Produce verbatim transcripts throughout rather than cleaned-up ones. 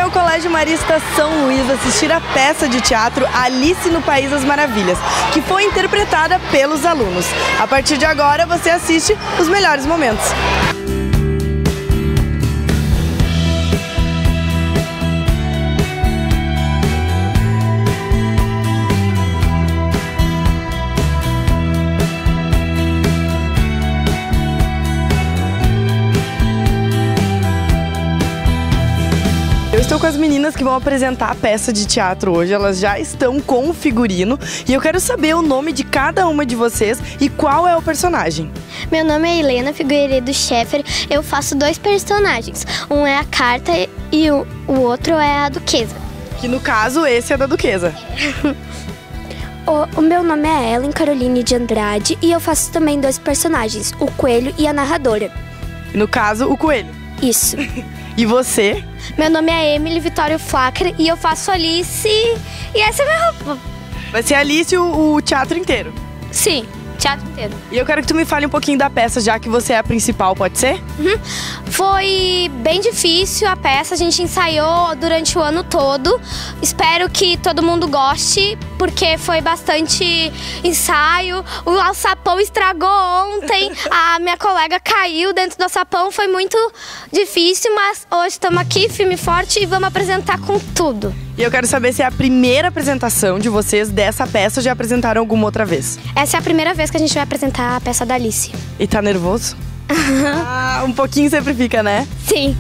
ao Colégio Marista São Luís assistir a peça de teatro Alice no País das Maravilhas, que foi interpretada pelos alunos. A partir de agora você assiste os melhores momentos. Eu estou com as meninas que vão apresentar a peça de teatro hoje. Elas já estão com o figurino e eu quero saber o nome de cada uma de vocês e qual é o personagem. Meu nome é Helena Figueiredo Scheffer. Eu faço dois personagens. Um é a Carta e o, o outro é a Duquesa. Que no caso esse é da Duquesa. O, o meu nome é Ellen Caroline de Andrade e eu faço também dois personagens, o Coelho e a Narradora. No caso, o Coelho. Isso. E você? Meu nome é Emily Vitório Flacker e eu faço Alice e essa é a minha roupa. Vai ser Alice o, o teatro inteiro? Sim, teatro inteiro. E eu quero que tu me fale um pouquinho da peça, já que você é a principal, pode ser? Uhum. Foi bem difícil a peça, a gente ensaiou durante o ano todo. Espero que todo mundo goste, porque foi bastante ensaio. O alçapão estragou ontem, a minha colega caiu dentro do alçapão, foi muito difícil, mas hoje estamos aqui, firme e forte, e vamos apresentar com tudo. E eu quero saber se é a primeira apresentação de vocês dessa peça ou já apresentaram alguma outra vez? Essa é a primeira vez que a gente vai apresentar a peça da Alice. E tá nervoso? Ah, um pouquinho sempre fica, né? Sim.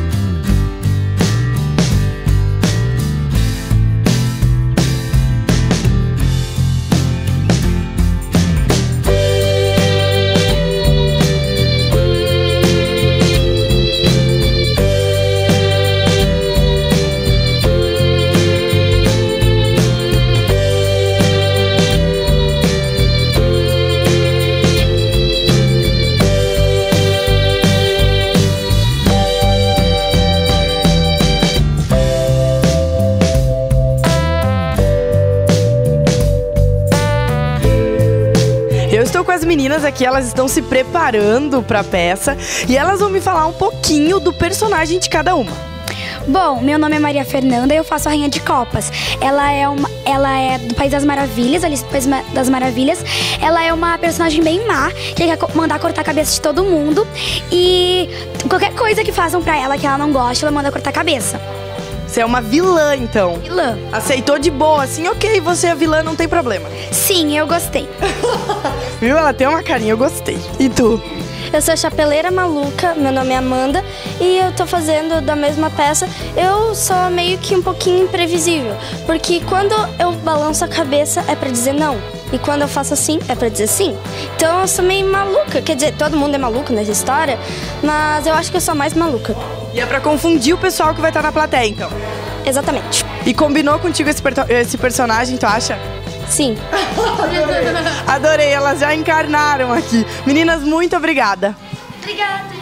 Eu estou com as meninas aqui, elas estão se preparando para a peça e elas vão me falar um pouquinho do personagem de cada uma. Bom, meu nome é Maria Fernanda e eu faço a Rainha de Copas. Ela é, uma, ela é do País das Maravilhas, Alice do País das Maravilhas. Ela é uma personagem bem má, que quer mandar cortar a cabeça de todo mundo. E qualquer coisa que façam pra ela que ela não gosta, ela manda cortar a cabeça. Você é uma vilã, então? Vilã. Aceitou de boa, assim, ok, você é vilã, não tem problema. Sim, eu gostei. Viu? Ela tem uma carinha, eu gostei. E tu? Eu sou a Chapeleira Maluca, meu nome é Amanda e eu tô fazendo da mesma peça. Eu sou meio que um pouquinho imprevisível, porque quando eu balanço a cabeça é pra dizer não, e quando eu faço assim é pra dizer sim. Então eu sou meio maluca, quer dizer, todo mundo é maluco nessa história, mas eu acho que eu sou mais maluca. E é pra confundir o pessoal que vai estar na plateia, então? Exatamente. E combinou contigo esse, esse personagem, tu acha? Sim. Adorei. Adorei, elas já encarnaram aqui. Meninas, muito obrigada. Obrigada.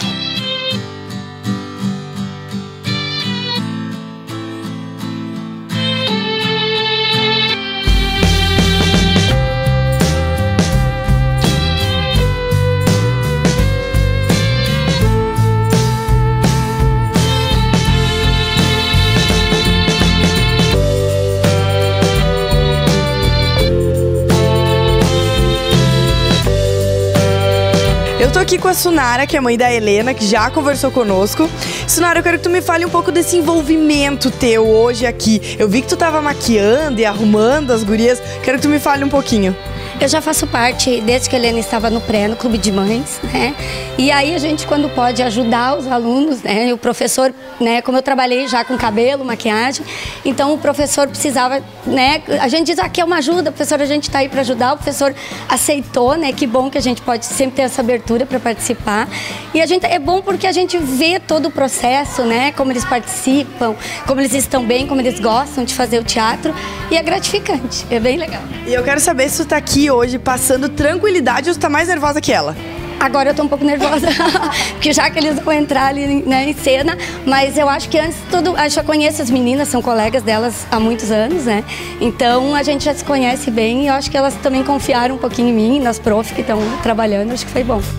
Eu tô aqui com a Sunara, que é mãe da Helena, que já conversou conosco. Sunara, eu quero que tu me fale um pouco desse envolvimento teu hoje aqui. Eu vi que tu tava maquiando e arrumando as gurias. Quero que tu me fale um pouquinho. Eu já faço parte, desde que a Helena estava no pré, no clube de mães, né? E aí a gente, quando pode ajudar os alunos, né? E o professor, né? Como eu trabalhei já com cabelo, maquiagem, então o professor precisava, né? A gente diz, aqui é uma ajuda, professor, a gente está aí para ajudar. O professor aceitou, né? Que bom que a gente pode sempre ter essa abertura para participar. E a gente, é bom porque a gente vê todo o processo, né? Como eles participam, como eles estão bem, como eles gostam de fazer o teatro. E é gratificante, é bem legal. E eu quero saber se tu tá aqui hoje passando tranquilidade ou tu tá mais nervosa que ela. Agora eu tô um pouco nervosa, porque já que eles vão entrar ali, né, em cena, mas eu acho que antes de tudo, eu já conheço as meninas, são colegas delas há muitos anos, né? Então a gente já se conhece bem e eu acho que elas também confiaram um pouquinho em mim, nas profs que estão trabalhando, acho que foi bom.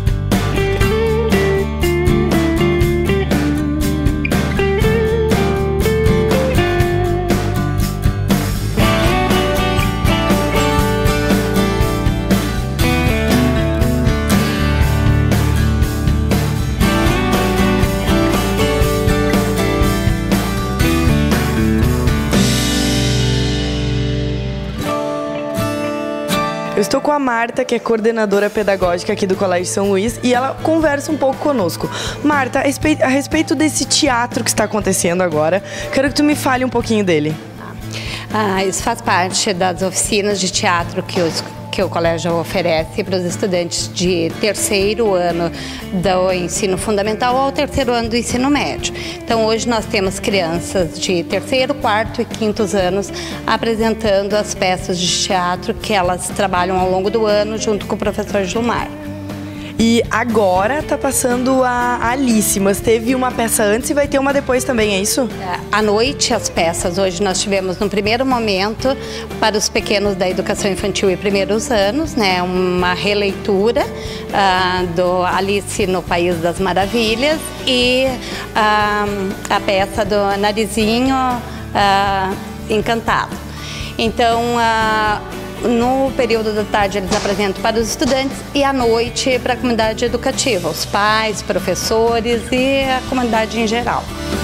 Eu estou com a Marta, que é coordenadora pedagógica aqui do Colégio São Luís, e ela conversa um pouco conosco. Marta, a respeito, a respeito desse teatro que está acontecendo agora, quero que tu me fale um pouquinho dele. Ah, isso faz parte das oficinas de teatro que os que o colégio oferece para os estudantes de terceiro ano do ensino fundamental ao terceiro ano do ensino médio. Então, hoje nós temos crianças de terceiro, quarto e quintos anos apresentando as peças de teatro que elas trabalham ao longo do ano junto com o professor Gilmar. E agora tá passando a Alice, mas teve uma peça antes e vai ter uma depois também, é isso? À noite, as peças. Hoje nós tivemos, no primeiro momento, para os pequenos da educação infantil e primeiros anos, né, uma releitura uh, do Alice no País das Maravilhas e uh, a peça do Narizinho uh, Encantado. Então, uh, no período da tarde eles apresentam para os estudantes e à noite para a comunidade educativa, os pais, professores e a comunidade em geral.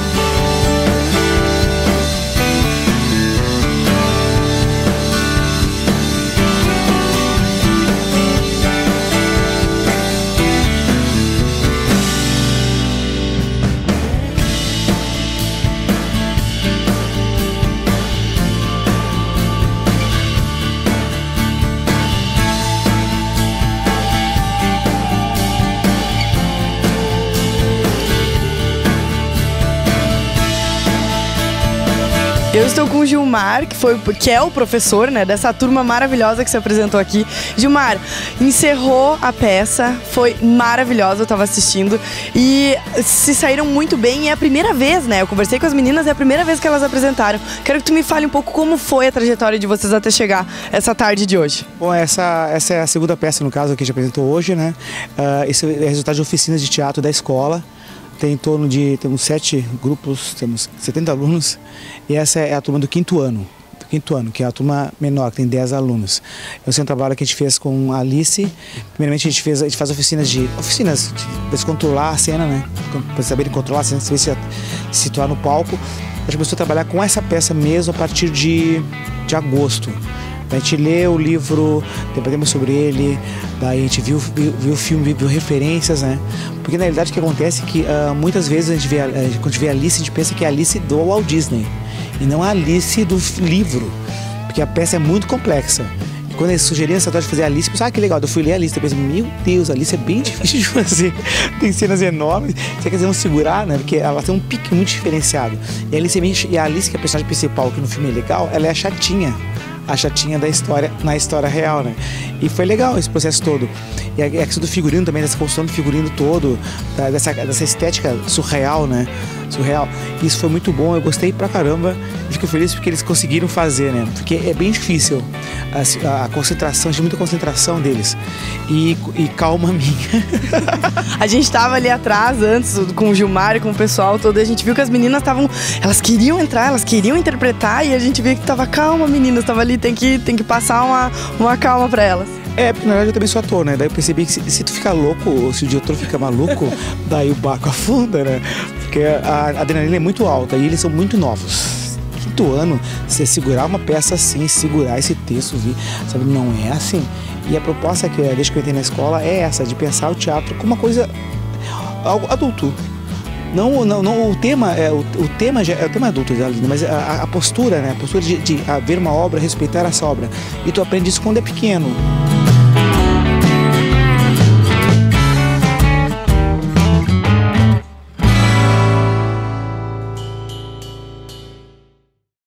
Eu estou com o Gilmar, que, foi, que é o professor, né, dessa turma maravilhosa que se apresentou aqui. Gilmar, encerrou a peça, foi maravilhosa, eu estava assistindo, e se saíram muito bem, e é a primeira vez, né, eu conversei com as meninas, é a primeira vez que elas apresentaram. Quero que tu me fale um pouco como foi a trajetória de vocês até chegar essa tarde de hoje. Bom, essa, essa é a segunda peça, no caso, que a gente apresentou hoje, né, uh, esse é o resultado de oficinas de teatro da escola. Tem em torno de, temos sete grupos, temos setenta alunos, e essa é a turma do quinto ano, do quinto ano, que é a turma menor, que tem dez alunos. Esse é um trabalho que a gente fez com a Alice. Primeiramente a gente, fez, a gente faz oficinas de, oficinas para controlar a cena, né, para saberem controlar a cena, saber se, se situar no palco. A gente começou a trabalhar com essa peça mesmo a partir de, de agosto. A gente leu o livro, debatemos sobre ele, daí a gente viu, viu, viu o filme, viu referências, né? Porque na realidade o que acontece é que uh, muitas vezes a gente vê, a, quando a gente vê a Alice, a gente pensa que é a Alice do Walt Disney e não a Alice do livro, porque a peça é muito complexa. E quando eles sugeriram essa tarde de fazer a Alice, eu pensei, ah, que legal, eu fui ler a Alice, eu pensei, meu Deus, a Alice é bem difícil de fazer, tem cenas enormes, você quer dizer, vamos segurar, né? Porque ela tem um pique muito diferenciado. E a Alice, é bem, e a Alice, que é a personagem principal, que no filme é legal, ela é a chatinha. A chatinha da história, na história real, né? E foi legal esse processo todo. E a questão do figurino também, dessa construção do figurino todo, dessa, dessa estética surreal, né? Surreal. Isso foi muito bom, eu gostei pra caramba. Fico feliz porque eles conseguiram fazer, né? Porque é bem difícil a, a concentração, de muita concentração deles. E, e calma minha. A gente tava ali atrás antes com o Gilmar e com o pessoal todo, e a gente viu que as meninas estavam, elas queriam entrar, elas queriam interpretar, e a gente viu que tava calma, meninas, tava ali, tem que, tem que passar uma, uma calma pra elas. É, porque na verdade eu também sou ator, né? Daí eu percebi que se, se tu ficar louco, ou se o diretor fica maluco, daí o barco afunda, né? Porque a adrenalina é muito alta e eles são muito novos. Quinto ano, você segurar uma peça assim, segurar esse texto, sabe? Não é assim. E a proposta que desde que eu entrei na escola é essa, de pensar o teatro como uma coisa algo adulto. Não, não, não, o tema é o, o tema já é o tema adulto, mas a, a postura, né? A postura de, de ver uma obra, respeitar essa obra. E tu aprende isso quando é pequeno.